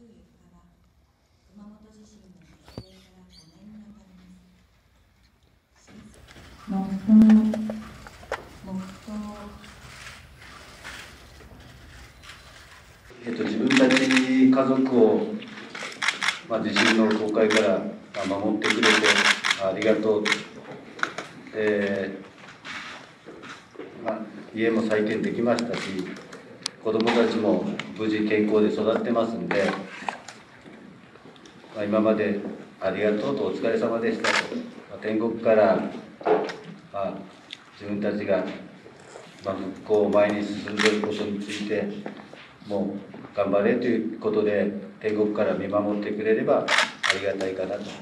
自分たち家族を、地震の倒壊から守ってくれてありがとう。家も再建できましたし、子どもたちも無事健康で育ってますんで、今までありがとうとお疲れ様でしたと、天国から、自分たちが、復興を前に進んでいることについてもう頑張れということで天国から見守ってくれればありがたいかなと思います。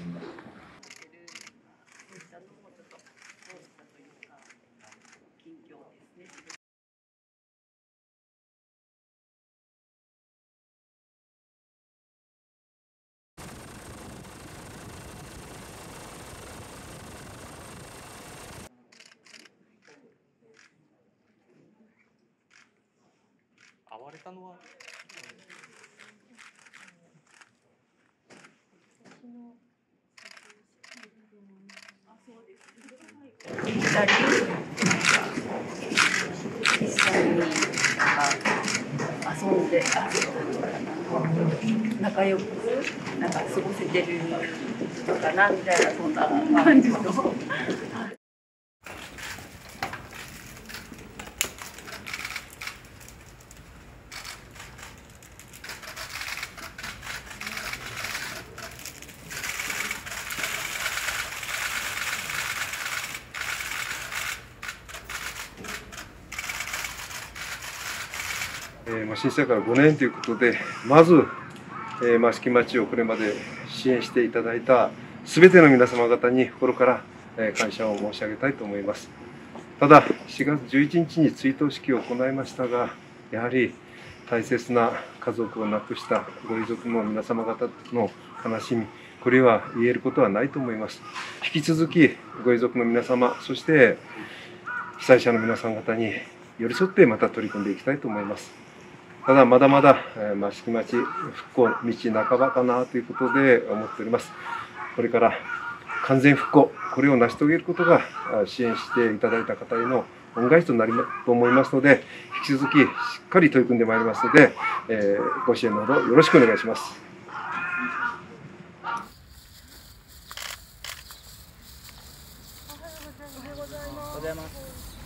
暴れたのは一緒に遊んで仲良く過ごせてるのかなみたいな、そんな感じの。 震災から5年ということで、まず益城町をこれまで支援していただいたすべての皆様方に心から感謝を申し上げたいと思います。ただ、4月11日に追悼式を行いましたが、やはり大切な家族を亡くしたご遺族の皆様方の悲しみ、これは言えることはないと思います。引き続きご遺族の皆様、そして被災者の皆さん方に寄り添ってまた取り組んでいきたいと思います。ただまだまだ益城町復興道半ばかなということで思っております。これから完全復興、これを成し遂げることが支援していただいた方への恩返しとなると思いますので、引き続きしっかり取り組んでまいりますので、ご支援のほどよろしくお願いします。 おはようございます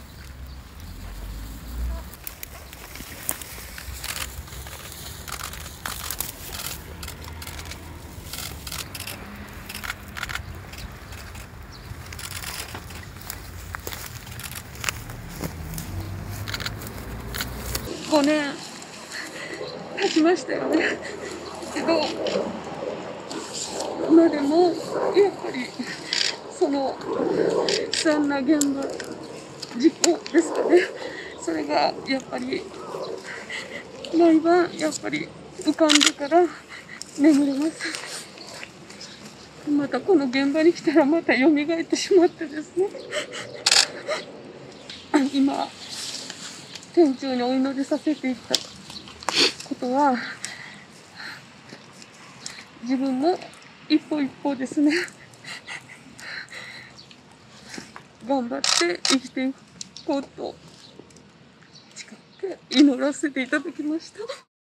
。5年経ちましたよね。けど今でもやっぱりその悲惨な現場、事故ですかね、それがやっぱり毎晩やっぱり浮かんでから眠れます。またこの現場に来たらまた蘇ってしまってですね、今天中にお祈りさせていたことは、自分も一歩一歩ですね、頑張って生きていこうと誓って祈らせていただきました。